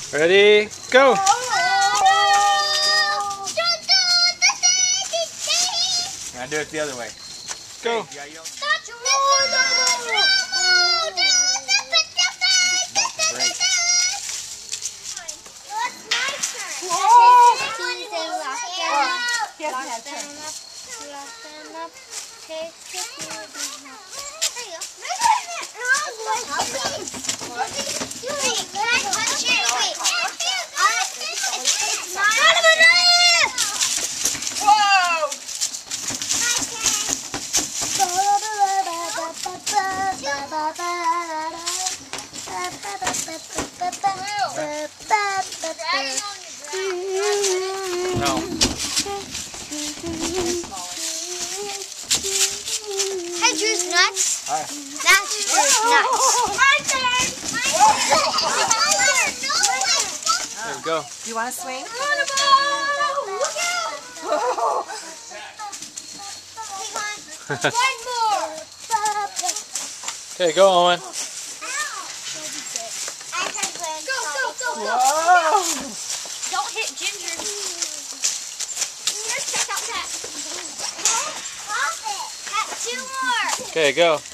Ready, go! Now do it the other way. Go! No. Hey, Drew's nuts. All right. That's Drew's nuts. My turn. There we go. You want to swing? Look out. One more. Okay, go, Owen. Go. Whoa! Don't hit Ginger. Check out that. Two more. Okay, go.